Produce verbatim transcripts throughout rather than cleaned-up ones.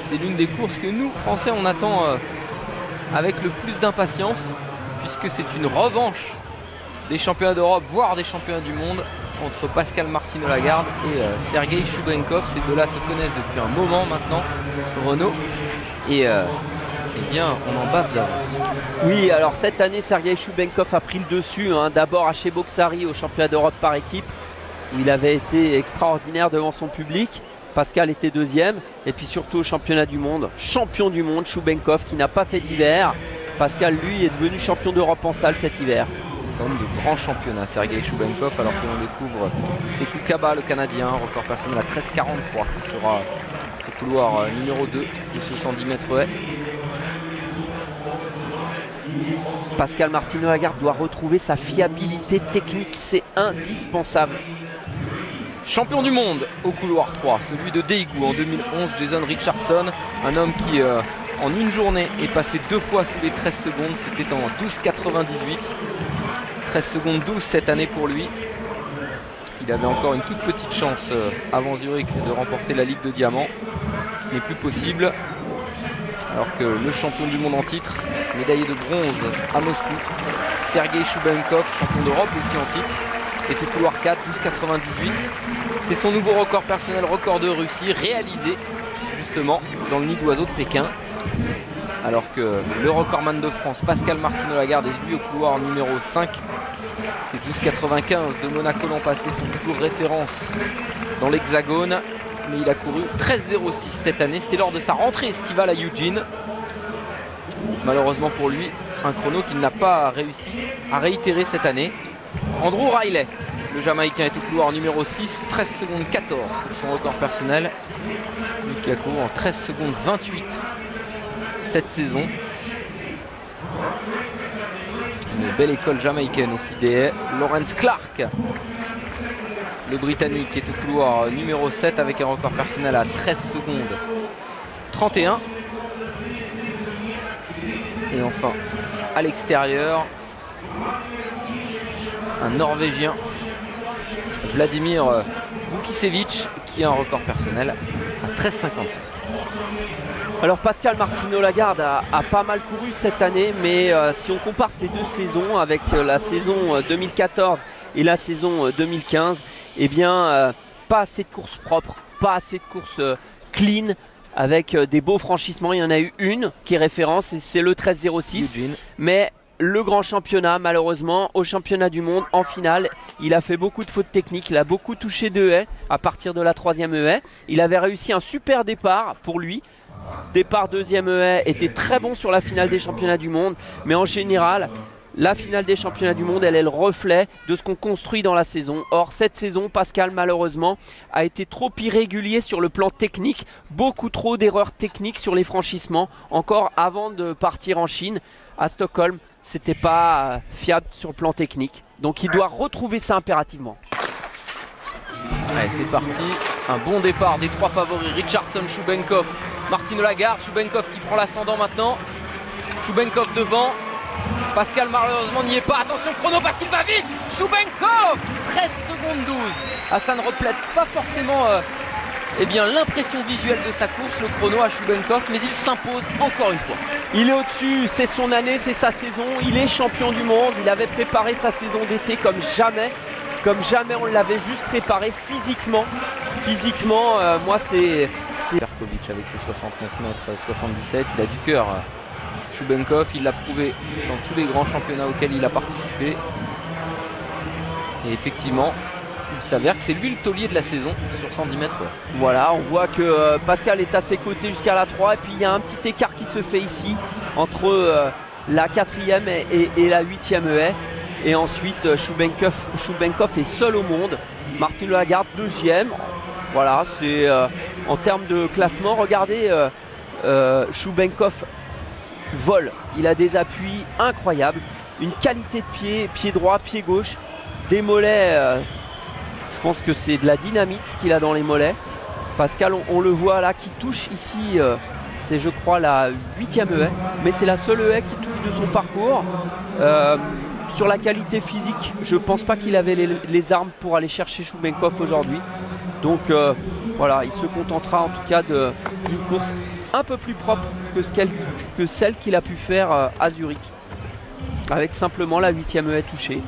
c'est l'une des courses que nous, Français, on attend euh, avec le plus d'impatience, puisque c'est une revanche des championnats d'Europe, voire des championnats du monde, entre Pascal Martino-Lagarde et euh, Sergei Choubenkov. Ces deux-là se connaissent depuis un moment maintenant, Renaud, et euh, eh bien, on en bave d'avance. Oui, alors cette année, Sergei Choubenkov a pris le dessus, hein, d'abord à Cheboksary au championnat d'Europe par équipe, où il avait été extraordinaire devant son public. Pascal était deuxième, et puis surtout au championnat du monde, champion du monde, Choubenkov qui n'a pas fait d'hiver. Pascal, lui, est devenu champion d'Europe en salle cet hiver. Homme de grand championnat, Sergei Choubenkov, alors que l'on découvre Sekou Kaba, le Canadien, record personnel à treize quarante-trois, qui sera au couloir numéro deux de ce cent dix mètres haies. Pascal Martino-Lagarde doit retrouver sa fiabilité technique, c'est indispensable. Champion du monde au couloir trois, celui de Daegu en deux mille onze, Jason Richardson, un homme qui euh, en une journée est passé deux fois sous les treize secondes, c'était en douze quatre-vingt-dix-huit, treize secondes douze cette année pour lui. Il avait encore une toute petite chance euh, avant Zurich de remporter la Ligue de Diamant, ce n'est plus possible, alors que le champion du monde en titre, médaillé de bronze à Moscou, Sergei Choubenkov, champion d'Europe aussi en titre, est au couloir quatre, douze quatre-vingt-dix-huit. C'est son nouveau record personnel, record de Russie, réalisé justement dans le nid d'oiseau de Pékin. Alors que le recordman de France, Pascal Martino-Lagarde, est lui au couloir numéro cinq. Ces douze quatre-vingt-quinze de Monaco l'an passé font toujours référence dans l'hexagone. Mais il a couru treize zéro six cette année. C'était lors de sa rentrée estivale à Eugene. Malheureusement pour lui, un chrono qu'il n'a pas réussi à réitérer cette année. Andrew Riley, le Jamaïcain, est au couloir numéro six, treize secondes quatorze pour son record personnel. Lui qui a couru en treize secondes vingt-huit cette saison. Une belle école jamaïcaine aussi des Lawrence Clark, le Britannique, est au couloir numéro sept avec un record personnel à treize secondes trente et un. Et enfin, à l'extérieur, un Norvégien, Vladimir Vukicevic, qui a un record personnel à treize cinquante-cinq. Alors Pascal Martino-Lagarde a, a pas mal couru cette année, mais euh, si on compare ces deux saisons avec euh, la saison euh, deux mille quatorze et la saison euh, deux mille quinze, eh bien euh, pas assez de courses propres, pas assez de courses euh, clean, avec euh, des beaux franchissements. Il y en a eu une qui est référence, et c'est le treize zéro six, mais le grand championnat, malheureusement, au championnat du monde, en finale, il a fait beaucoup de fautes techniques, il a beaucoup touché de haies à partir de la troisième haie. Il avait réussi un super départ pour lui. Départ deuxième haie, était très bon sur la finale des championnats du monde, mais en général, la finale des championnats du monde, elle est le reflet de ce qu'on construit dans la saison. Or, cette saison, Pascal, malheureusement, a été trop irrégulier sur le plan technique, beaucoup trop d'erreurs techniques sur les franchissements, encore avant de partir en Chine, à Stockholm. C'était pas fiable sur le plan technique, donc il doit retrouver ça impérativement. Allez, c'est parti, un bon départ des trois favoris, Richardson, Choubenkov, Martino-Lagarde. Choubenkov qui prend l'ascendant maintenant, Choubenkov devant, Pascal malheureusement n'y est pas, attention chrono parce qu'il va vite, Choubenkov, treize secondes douze. Ah, ça ne reflète pas forcément euh, eh bien l'impression visuelle de sa course, le chrono à Choubenkov, mais il s'impose encore une fois. Il est au-dessus, c'est son année, c'est sa saison, il est champion du monde, il avait préparé sa saison d'été comme jamais, comme jamais on l'avait juste préparé physiquement. Physiquement, euh, moi c'est... Perkovic avec ses soixante-neuf mètres soixante-dix-sept, il a du cœur. Choubenkov, il l'a prouvé dans tous les grands championnats auxquels il a participé. Et effectivement, il s'avère que c'est lui le taulier de la saison sur cent dix mètres. Voilà, on voit que euh, Pascal est à ses côtés jusqu'à la trois, et puis il y a un petit écart qui se fait ici entre euh, la quatrième et, et, et la huitième haie. Et ensuite, euh, Choubenkov, Choubenkov est seul au monde. Martino-Lagarde deuxième. Voilà, c'est euh, en termes de classement, regardez, euh, euh, Choubenkov vole. Il a des appuis incroyables, une qualité de pied, pied droit, pied gauche, des mollets. Euh, je pense que c'est de la dynamite qu'il a dans les mollets. Pascal, on, on le voit là, qui touche ici, euh, c'est je crois la huitième haie, mais c'est la seule haie qui touche de son parcours. Euh, sur la qualité physique, je pense pas qu'il avait les, les armes pour aller chercher Choubenkov aujourd'hui. Donc euh, voilà, il se contentera en tout cas d'une course un peu plus propre que, ce qu'elle, que celle qu'il a pu faire euh, à Zurich, avec simplement la huitième haie touchée.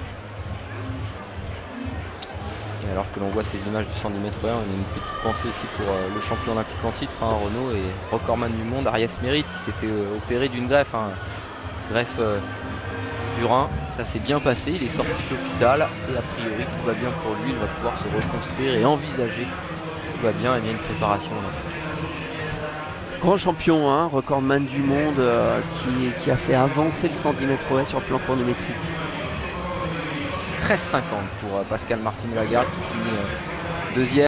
Et alors que l'on voit ces images du cent dix mètres, on a une petite pensée aussi pour euh, le champion olympique en titre, hein, Renaud, et recordman du monde, Ariès Mérite, qui s'est fait euh, opérer d'une greffe, hein, greffe euh, du rein. Ça s'est bien passé, il est sorti de l'hôpital et a priori tout va bien pour lui, il va pouvoir se reconstruire et envisager, si tout va bien, et bien une préparation olympique. Grand champion, hein, recordman du monde, euh, qui, qui a fait avancer le cent dix mètres haies sur le plan chronométrique. treize cinquante pour euh, Pascal Martin-Lagarde qui finit euh, deuxième.